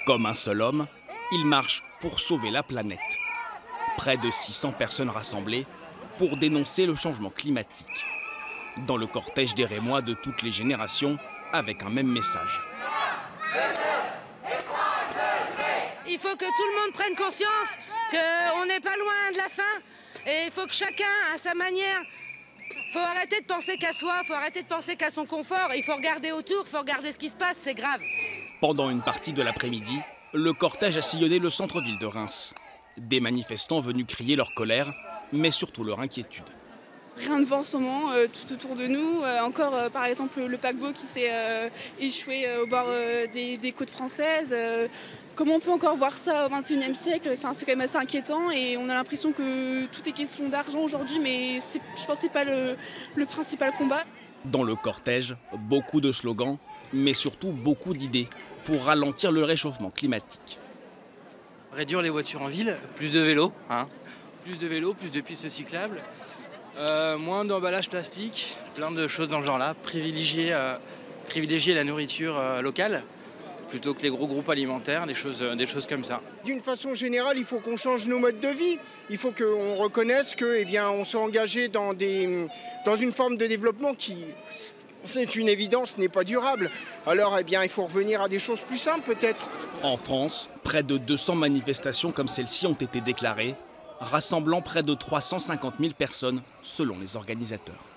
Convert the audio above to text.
Comme un seul homme, ils marchent pour sauver la planète. Près de 600 personnes rassemblées pour dénoncer le changement climatique. Dans le cortège des Rémois de toutes les générations, avec un même message. Il faut que tout le monde prenne conscience qu'on n'est pas loin de la fin et il faut que chacun, à sa manière, faut arrêter de penser qu'à soi, faut arrêter de penser qu'à son confort, il faut regarder autour, il faut regarder ce qui se passe, c'est grave. Pendant une partie de l'après-midi, le cortège a sillonné le centre-ville de Reims. Des manifestants venus crier leur colère, mais surtout leur inquiétude. Rien de vent en ce moment, tout autour de nous. Encore, par exemple, le paquebot qui s'est échoué au bord des côtes françaises. Comment on peut encore voir ça au XXIe siècle? Enfin, c'est quand même assez inquiétant et on a l'impression que tout est question d'argent aujourd'hui, mais je pense que ce n'est pas le principal combat. Dans le cortège, beaucoup de slogans, mais surtout beaucoup d'idées pour ralentir le réchauffement climatique. Réduire les voitures en ville, plus de vélos, plus de pistes cyclables, moins d'emballage plastique, plein de choses dans ce genre-là, privilégier la nourriture locale plutôt que les gros groupes alimentaires, des choses comme ça. D'une façon générale, il faut qu'on change nos modes de vie. Il faut qu'on reconnaisse que, on s'est engagé dans une forme de développement qui, c'est une évidence, n'est pas durable. Alors, il faut revenir à des choses plus simples peut-être. En France, près de 200 manifestations comme celle-ci ont été déclarées, rassemblant près de 350 000 personnes selon les organisateurs.